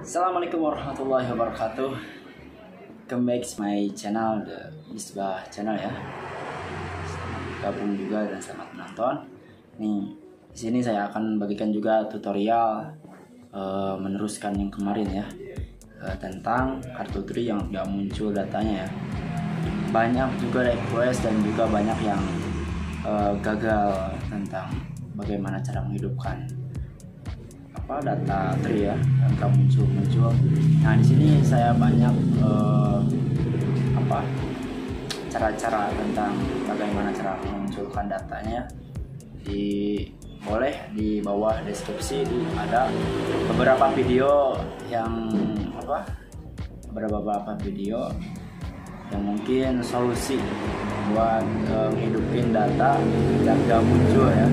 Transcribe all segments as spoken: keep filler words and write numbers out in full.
Assalamualaikum warahmatullahi wabarakatuh. Welcome back to my channel, the Misbah channel ya. Selamat gabung juga dan selamat menonton. Nih, di sini saya akan bagikan juga tutorial uh, meneruskan yang kemarin ya, uh, tentang kartu tri yang tidak muncul datanya ya. Banyak juga request dan juga banyak yang uh, gagal tentang bagaimana cara menghidupkan apa data tri ya, yang gak muncul muncul. Nah, di sini saya banyak uh, apa cara-cara tentang bagaimana cara memunculkan datanya. Di boleh di bawah deskripsi di ada beberapa video yang apa beberapa video yang mungkin solusi buat uh, menghidupin data yang gak muncul ya.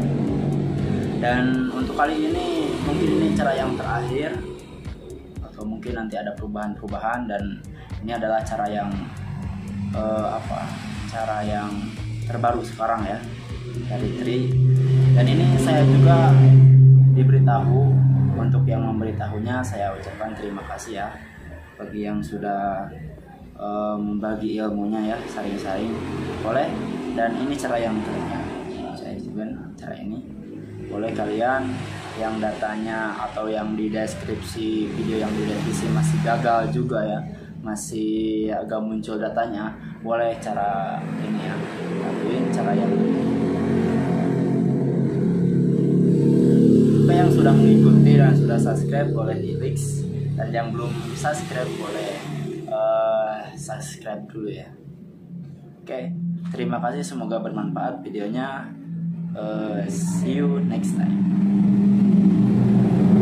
Dan untuk kali ini mungkin ini cara yang terakhir, atau mungkin nanti ada perubahan-perubahan, dan ini adalah cara yang uh, apa cara yang terbaru sekarang ya dari Tri. Dan ini saya juga diberitahu. Untuk yang memberitahunya saya ucapkan terima kasih ya bagi yang sudah uh, membagi ilmunya ya, saring-saring boleh. Dan ini cara yang terakhir, saya juga cara ini boleh kalian yang datanya atau yang di deskripsi video yang di deskripsi masih gagal juga ya, masih agak muncul datanya, boleh cara ini ya, lakuin cara yang ini. Untuk yang sudah mengikuti dan sudah subscribe boleh di like, dan yang belum subscribe boleh uh, subscribe dulu ya. Oke, terima kasih, semoga bermanfaat videonya. Uh, see you next time.